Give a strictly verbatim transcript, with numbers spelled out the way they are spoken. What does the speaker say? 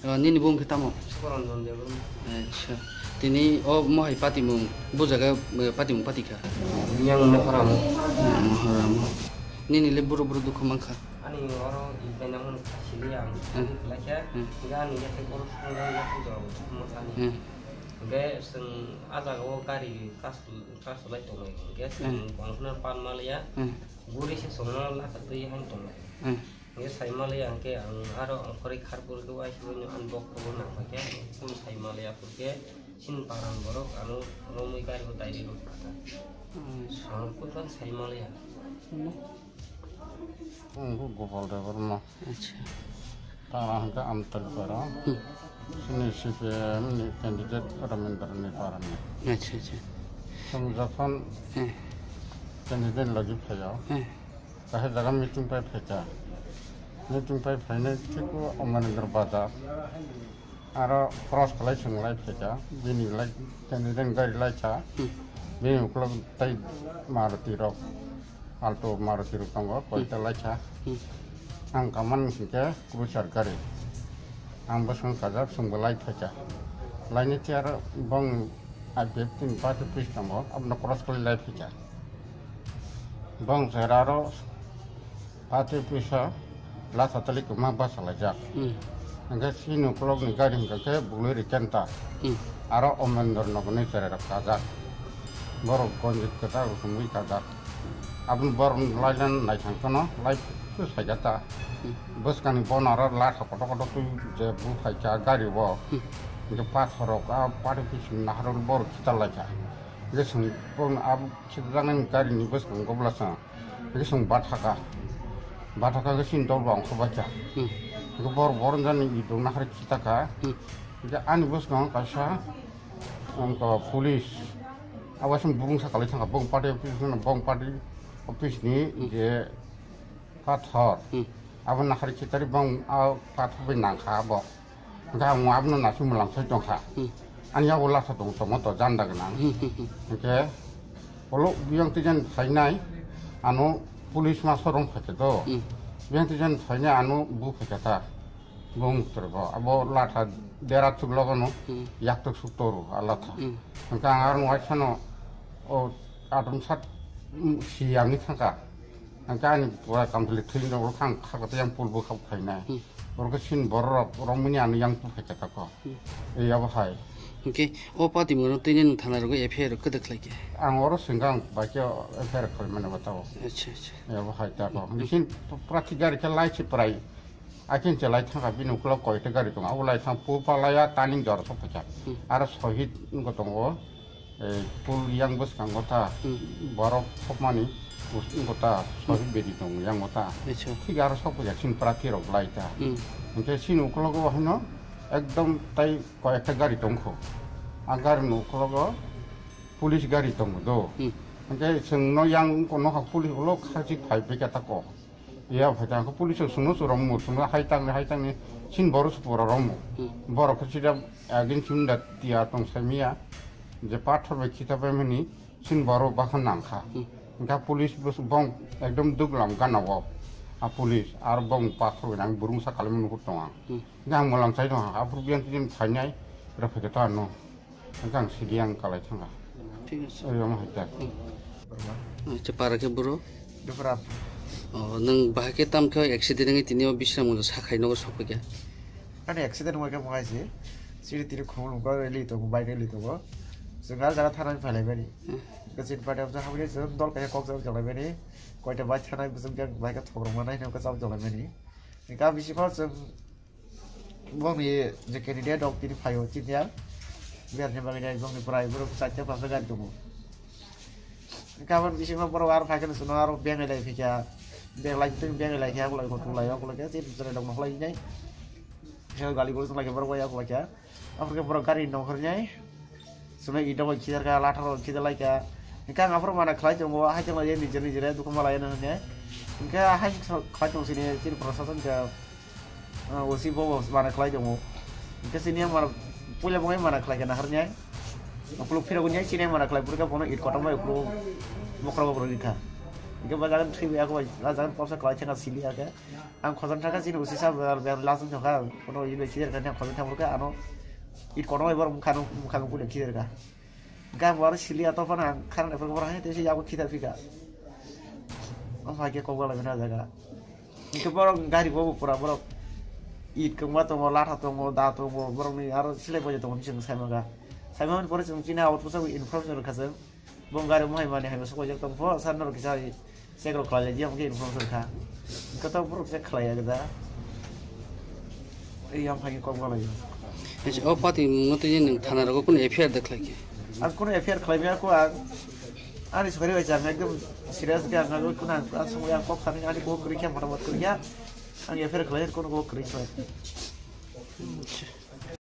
nini bung kita mo. Koronjon dia belum. Acha. Tini oh mau hai pati mung. Bu jaga pati mung pati ka. Yang Muharram. Muharram. Nini le buru buru dukh mangkha. Ani orang ikan yang siliang. Lagi ya. Enggak nih ya terus enggak ya tuh Muharram. Enggak seng ada kau kari kas kas lagi tuh nih. Enggak seng bangsa pan Malaysia. Gurih sih semua lah satu yang tuh. Ini saya Malaysia ke ang aro ang kori kharbur tu ay sebenarnya ang bok tu nak pakai pun saya Malaysia pakai sin parang borok anu romui kari utai di rumah. Ang pun kan saya Malaysia. Aku gopal dewa mah. Acha. Tanah ke antar barang. Sini C P M ni kandidat orang ni parang ni. Acha acha. Semenjak kandidat lagi payah. Kahit dalam meeting pay payah. Meeting pay payah cikgu oman berbada. Aro cross kelai sungai payah. Bini lagi kandidat gari lagi cah. Bini kalau tay Maruti rok. Alto Maruti rok tangga. Kau itu lagi cah. Ang kaman sihke cruiser gari. Ang bas ang kajak sungguh lagi payah. Lainnya tiara bang abis tin pati pis tangga. Abna cross kelai lagi payah. Bang seraro pati pisa lah satu lagi cuma bahasa lajak. Enggak sih nuklog ni gari enggak ke bulu rikenta. Aro omen dor nogone seraro kajak. Baru konjit kita usumi kajak. Abang baru lain naik sangkono, lain tu saja ta. Bus kan ibu nara lah kotor kotor tu je bu saja gari bo. Jadi pas horok ah pati pis naharul baru kita lajak. Jadi sungguh ab sedangkan gari ni bus kan kau belasang. Jadi sungguh bataka, bataka kesin tol bang kebaca. Jadi bor bor dan itu nak kita ka. Jadi an bus kan kasih, angka polis. Awas burung sekali sangat burung padi ofis ni burung padi ofis ni je pathor. Awan nak kita ni bang pathor benang ka bo. Enggak mau abnu nasi mulang sejong ka. Anya ulah satu tomo to janda kenang. Oke. Kalau biang tujuan saya anu polis masorong pakai tu. Biang tujuan saya anu bu pakai ta. Bung terba. Abo latha derat sublo kanu. Yak tu sutoru alatha. Engkau ngarang wajano. Oh adem sat siang ni sangka. Engkau ni buat kampung litin orang kang kata yang pulbu kau kena. Orang kesin borok orang punya anu yang tu pakai ta ko. Iya bahai. Oke, oh pati mungkin tujuan tanah rogo F I R kedek lagi. Ang orang senggang baca F I R kalau mana betaw. Acha acha. Ya bahai tak kau. Mungkin praktik gari celai ciperai. Akin celai thang kami nuklau kau itu gari tu. Aku lai thang pupalaya taning jor tu pecah. Aras sohit nukau tunggu. Pul yang bus kang kota. Baru pemani bus kota sohit bedi tunggu yang kota. Acha. Tiga aras apa jadi sin praktik rok lai ta. Mungkin sin nuklau kau hino. Ekdom tay kau ekta gari tunggu. Agar nuklau kau polis gari tunggu do. Mungkin sengno yang kono hak polis ulok haji kai bekat aku. Iya, betul. Aku polis sengno suram mu, sengno hai tang hai tang ni sin baru sepura ramu. Baru kecil agin cunda tiada tong semia. Jepat sampai kita pemeni sin baru bahkan nangka. Mungkin polis bus bong ekdom duglam kan awak. A polis arbong pakru nang burung sakali menukut tongang. Ngang mulang saya doang. Apa biang tujuan tanya berapa kita no. Ngang sidiang kalai cangga. Oh ya mah itu. Cepara ke bro. Berapa? Oh, nang bahake tam ke accident ngi tini obisra mo sa khai no so pagya. Kan accident mo ke mo kaisi. Siri tiri khong ko reli to bike reli to go. Sungal jara thana phale bari. Kesin pada apa hamile sem dol kaya kok jam jalai bari. Koi ta bike thana busum jang bike thorong mana ne ko jam jalai bari. Nika bisi ko sem bong ni je candidate dok tiri phayo chinya. Biar ne bagi dai bong ni prai bro sacha pa sagan tumu. Nika ban bisi ko poro ar phakan suno ar beng lai phika. Beng lai tin beng lai kya ko lai ko tu lai ko lai ka sin jare dok nok lai nyai. Saya gali gol lagi poro ya ko kya. Afrika poro gari no khornyai. Sungai ida wajib kita latar kita lagi ya. Nika ngapur mana kelai cuma hai cuma jadi jadi jadi tu kemana lain nanya. Nika hai kelai cuma sini sini proses saja. Usi bawa mana kelai cuma. Nika sini yang mana punya bunga mana kelai kan akhirnya. Aku lupa firman sini mana kelai pura kan puna it kota mana aku mau kerja baru nikah. Ikan bajakan three aku bajakan pausa kalau cakap sili aja. Ang khazan thaka jini usi sab ber langsung thaka kono ibe kider kan yang khazan thamur ka ano it kono ebar mukhano mukhano kude kider ka. Gam war sili atau pana karena ebar orang itu sih aku kider fika. Am hake ko bala bena jaga. Ikan borong gari bobo pura borong it kemwa to mo latha to mo da to mo borong ni aro sile boje to mo bising sama ka. Sama pun pura cina awat pusa information kasem. Bong gari mo hay mane hay masuk aja tong po san nor kisah saya kalau kalau dia mungkin informasi kah, kata buruk saya kalau ya kita, yang paling kau kalau ya. Jadi apa ti mutu jen tanah ragu pun F I R dak lagi. Aku pun F I R kalau aku ani sekarang aja nggak itu serius dia nggak aku pun aku semua yang kau kami ani kau kerja mana buat kerja, ani F I R kalau aku kau kerja.